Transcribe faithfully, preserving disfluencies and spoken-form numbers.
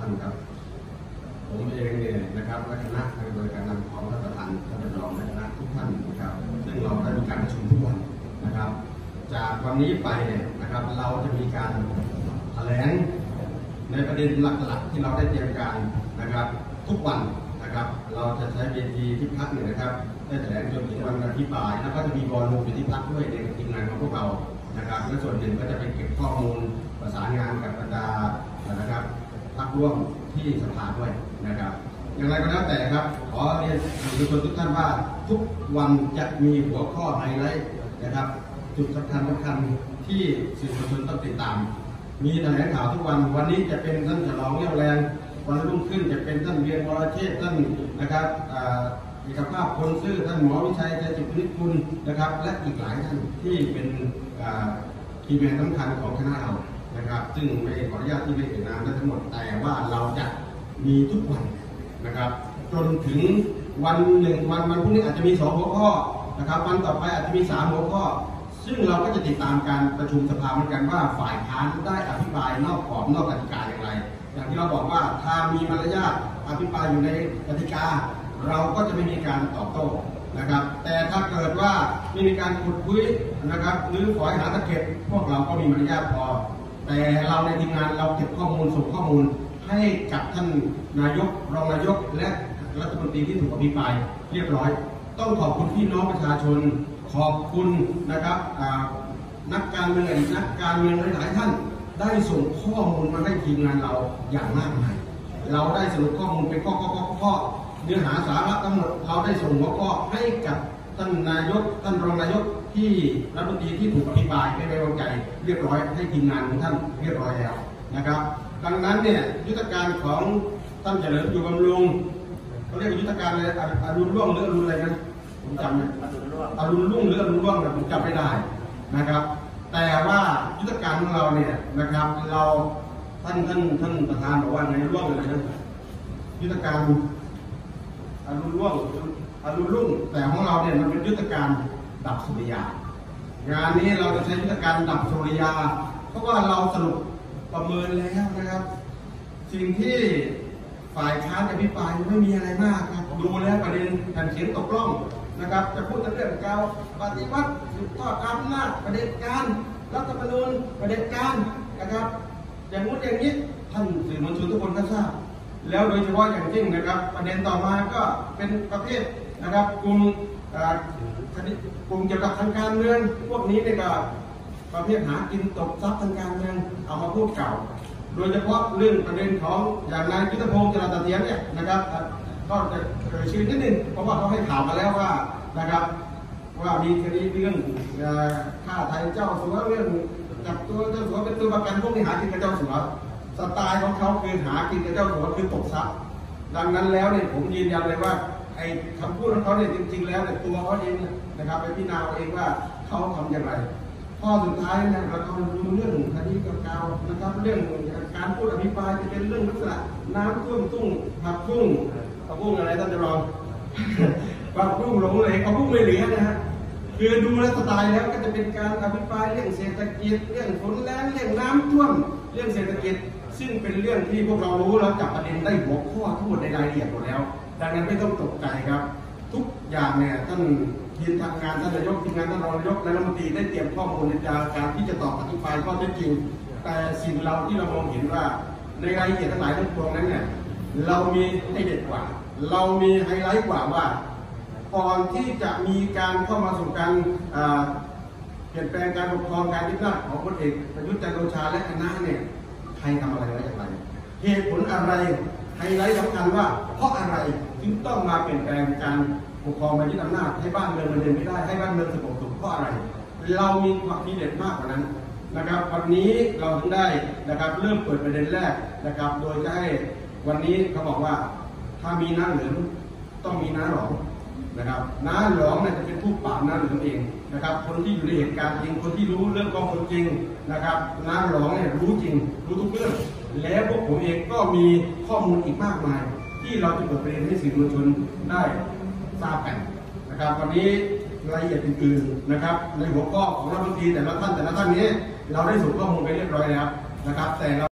านครับผมเองเนี่ยนะครับและคณะโดยการนำของท่านประธานท่านรองและคณะทุกท่านนะครับซึ่งเราได้มีการประชุมทุกวันนะครับจากวันนี้ไปเนี่ยนะครับเราจะมีการแถลงในประเด็นหลักๆที่เราได้เตรียมการนะครับทุกวันนะครับเราจะใช้เวทีที่พักเนี่ยนะครับได้แถลงจนถึงวันอภิปรายแล้วก็จะมีบอลลงไปที่พักด้วยในทีมงานของพวกเรานะครับและส่วนหนึ่งก็จะไปเก็บข้อมูลประสานงานกับบรรดานะครับพักร่วมที่สภาด้วยนะครับอย่างไรก็แล้วแต่ครับขอเรียนสื่อมวลชนทุกท่านว่าทุกวันจะมีหัวข้อไฮไลท์นะครับจุดสำคัญสำคัญที่สื่อมวลชนต้องติดตามมีแถลงข่าวทุกวันวันนี้จะเป็นท่านฉลองเรี่ยวแรงวันรุ่งขึ้นจะเป็นท่านเวียนวรเชษฐ์ท่านนะครับเอกภาพคนซื่อท่านหมอวิชัยใจจิตนิคุณนะครับและอีกหลายท่านที่เป็นทีมงานสำคัญของคณะเรานะครับซึ่งไม่ขออนุญาตที่ไม่เอ่ยนามทั้งหมดแต่ว่าเราจะมีทุกวันนะครับจนถึงวันหนึ่งวันวันพรุ่งนี้อาจจะมีสองหัวข้อนะครับวันต่อไปอาจจะมีสามหัวข้อซึ่งเราก็จะติดตามการประชุมสภาเหมือนกันว่าฝ่ายค้านได้อภิปรายนอกกรอบนอกกติกาอย่างไรอย่างที่เราบอกว่าถ้ามีมารยาทอภิปรายอยู่ในกติกาเราก็จะไม่มีการตอบโต้นะครับแต่ถ้าเกิดว่าไม่มีการขุดคุยนะครับหรือฝอยหาตะเข็บพวกเราก็มีมารยาทพอแต่เราในทีมงานเราเก็บข้อมูลส่งข้อมูลให้กับท่านนายกรองนายกและรัฐมนตรีที่ถูกอภิปรายเรียบร้อยต้องขอบคุณพี่น้องประชาชนขอบคุณนะครับนักการเมืองนักการเมืองหลายๆท่านได้ส่งข้อมูลมาให้ทีมงานเราอย่างมากมายเราได้สรุปข้อมูลเป็นข้อข้อข้อข้อเนื้อหาสาระทั้งหมดเราได้ส่งหัวข้อให้กับท่านนายกท่านรองนายกที่รัฐมนตรีที่ถูกอภิปรายไม่ไว้วางใจเรียบร้อยให้ทีมงานของท่านเรียบร้อยแล้วนะครับดังนั้นเนี่ยยุทธการของท่านเฉลิมอยู่บำรุงเขาเรียกยุทธการอะไรอรุณร่วงหรืออรุณอะไรนะผมจำไม่อรุณรุ่งหรืออรุณร่วงนะผมจำไม่ได้นะครับแต่ว่ายุทธการของเราเนี่ยนะครับเราท่านท่านท่านประธานบอกว่าในร่วงอะไรนะยุทธการอรุณร่วงอรุณรุ่งแต่ของเราเนี่ยมันเป็นยุทธการดับสุริยางานนี้เราจะใช้ยุทธการดับสุริยาเพราะว่าเราสรุปประเมินแล้วนะครับสิ่งที่ฝ่ายค้านอภิปรายไม่มีอะไรมากครับดูแล้วประเด็นการเขียนตกล่องนะครับจะพูดเรื่องการปฏิวัติสืบทอดอำนาจประเด็จการรัฐธรรมนูญประเด็จการนะครับอย่างนู้นอย่างนี้ท่านสื่อมวลชนทุกคนก็ทราบแล้วโดยเฉพาะอย่างยิ่งนะครับประเด็นต่อมาก็เป็นประเภทนะครับกลุ่มกลุ่มเกี่ยวกับทางการเมืองพวกนี้เนี่ยก็ประเภทหากินตกทรัพย์ทางการเมืองเอามาพูดเก่าโดยเฉพาะเรื่องประเด็นของอย่างนายยุทธพงศ์จรัสเสถียรเนี่ยนะครับก็จะเอ่ยชื่อนิดนึงเพราะว่าเขาให้ข่าวมาแล้วว่านะครับว่ามีคดีเรื่องฆ่าไทยเจ้าสัวเรื่องจับตัวเจ้าสัวเป็นตัวประกันพวกนี้หากินกับเจ้าสัวสไตล์ของเขาคือหากินกับเจ้าสัวคือตกทรัพย์ดังนั้นแล้วเนี่ยผมยืนยันเลยว่าไอ้คำพูดของเขาเนี่ยจริงๆแล้วเนี่ยตัวเขาเองนะครับไปพิจารณาเองว่าเขาทำอย่างไรข้อสุดท้ายเนี่ยเราต้องดูเรื่องคดีเก่าๆนะครับเรื่องการพูดอภิปรายจะเป็นเรื่องลักษณะน้ำท่วมทุ่งผักบุ้งผักบุ้งอะไรท่านจะลองผักบุ้งหลงเลยผักบุ้งไม่เหลือนะฮะคือดูแลสไตล์แล้วก็จะเป็นการอภิปรายเรื่องเศรษฐกิจเรื่องฝนแล้งเรื่องน้ำท่วมเรื่องเศรษฐกิจซึ่งเป็นเรื่องที่พวกเรารู้แล้วจับประเด็นได้หัวข้อทั้งหมดในรายละเอียดหมดแล้วดังนั้นไม่ต้องตกใจครับทุกอย่างเนี่ยท่านทีมทำงานท่านนายกทีมงานท่านรองนายกและรัฐมนตรีได้เตรียมข้อมูลในการที่จะตอบอธิบายข้อเท็จจริงแต่สิ่งเราที่เรามองเห็นว่าในรายละเอียดทั้งหลายทั้งปวงนั้นเนี่ยเรามีให้เด็ดกว่าเรามีไฮไลท์กว่าว่าก่อนที่จะมีการเข้ามาสู่การเปลี่ยนแปลงการปกครองการยึดอำนาจของพลเอกประยุทธ์จันทร์โอชาและคณะเนี่ยใครทำอะไรไว้อย่างไรเหตุผลอะไรไฮไลท์สำคัญว่าเพราะอะไรจึงต้องมาเปลี่ยนแปลงการปกครองมายึดอำนาจให้บ้านเมืองมันเดินไม่ได้ให้บ้านเมืองสงบสุขเพราะอะไรเรามีความทีเด็ดมากกว่านั้นนะครับวันนี้เราถึงได้นะครับเริ่มเปิดประเด็นแรกนะครับโดยจะให้วันนี้เขาบอกว่าถ้ามีน้าเหลืองต้องมีน้าหลองนะครับน้าหลองเนี่ยจะเป็นผู้ปราบน้าเหลืองเองนะครับคนที่อยู่ในเหตุการณ์จริงคนที่รู้เรื่องข้อมูลจริงนะครับน้าหลองเนี่ยรู้จริงรู้ทุกเรื่องแล้วพวกผมเองก็มีข้อมูลอีกมากมายที่เราจะเปิดประเด็นให้สื่อมวลชนได้ทราบกันนะครับวันนี้รายละเอียดอื่นๆนะครับในหัวข้อของรัฐมนตรีแต่ละท่านแต่ละท่านนี้เราได้ส่งข้อมูลไปเรียบร้อยแล้วนะครับแต่เรา